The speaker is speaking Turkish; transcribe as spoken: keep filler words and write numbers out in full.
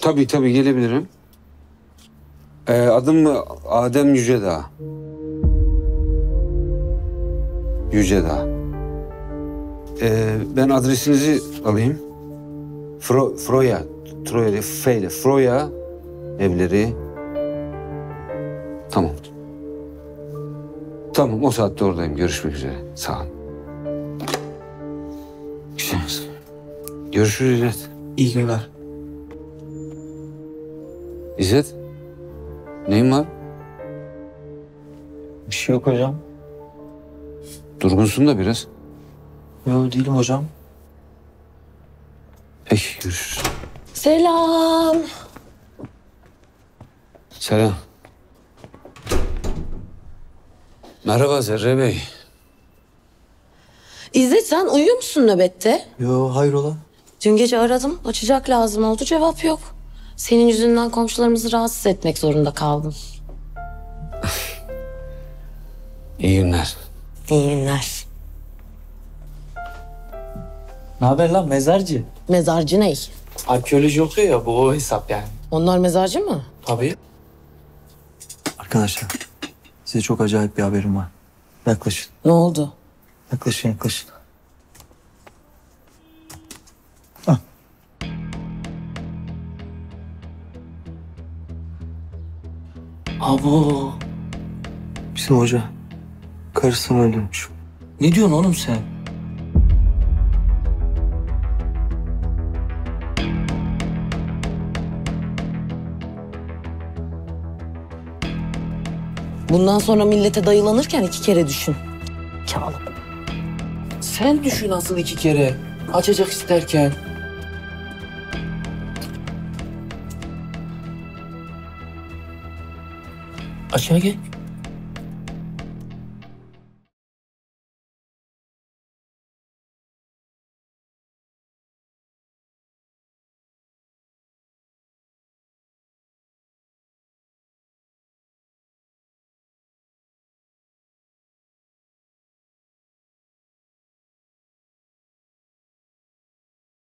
Tabii tabii gelebilirim. Ee, adım Adem Yücedağ. Yücedağ. Ee, ben adresinizi alayım. Fro, Froya, Troya ile F ile Froya evleri. Tamam. Tamam, o saatte oradayım. Görüşmek üzere. Sağ olun. Güzel. Görüşürüz İzzet. İyi günler. İzzet, neyin var? Bir şey yok hocam. Durgunsun da biraz. Yok değilim hocam. Peki, görüşürüz. Selam. Selam. Merhaba Zerre Bey. İzzet, sen uyuyor musun nöbette? Yo hayrola? Dün gece aradım. Açacak lazım oldu. Cevap yok. Senin yüzünden komşularımızı rahatsız etmek zorunda kaldım. İyi günler. İyi günler. Ne haber lan mezarcı? Mezarcı ne? Arkeoloji okuyor ya bu o hesap yani. Onlar mezarcı mı? Tabii. Arkadaşlar, size çok acayip bir haberim var. Yaklaşın, Ne oldu? yaklaşın, yaklaşın. Abo. Bizim hoca karısını öldürmüş. Ne diyorsun oğlum sen? Bundan sonra millete dayılanırken iki kere düşün. Çağla. Sen düşün asıl iki kere. Açacak isterken. Aşağı gel.